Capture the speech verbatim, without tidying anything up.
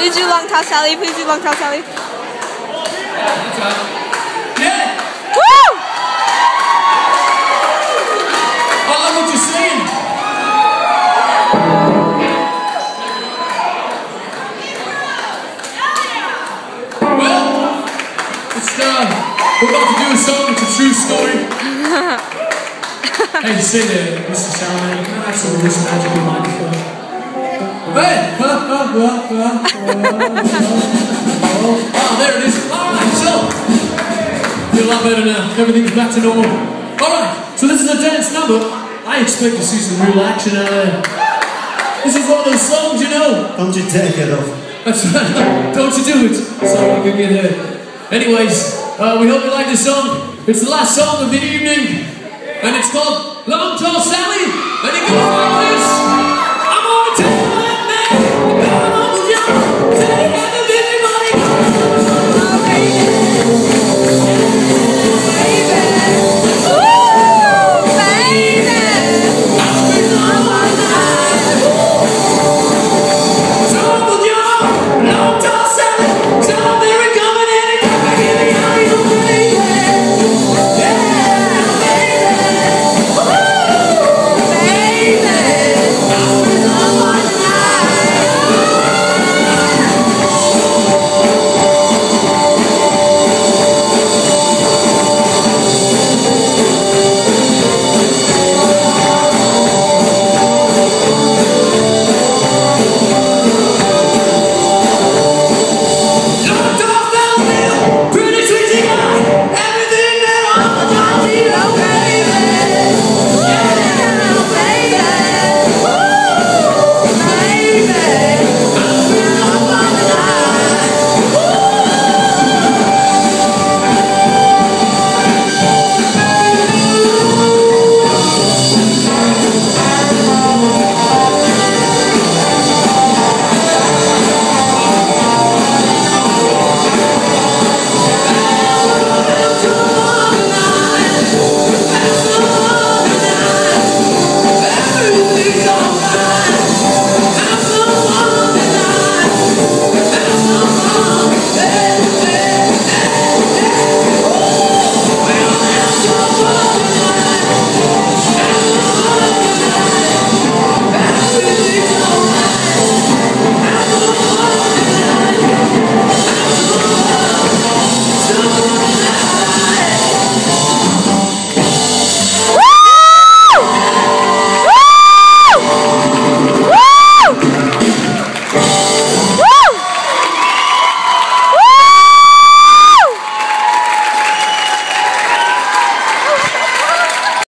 Please do long toss Sally. Please do long toss Sally. Yeah! Woo! I love what you're saying. Well, it's uh, we're about to do a song. It's a true story. Hey, stay there, Mister Salamander. Can I have some of this magical microphone? Hey! Oh, there it is. Alright, so. Feel a lot better now. Everything's back to normal. Alright, so this is a dance number. I expect to see some real action out there. This is one of those songs, you know. Don't you take it off. That's right. Don't you do it. Someone can get hurt. Anyways, uh, we hope you like this song. It's the last song of the evening. And it's called Long Tall Sally.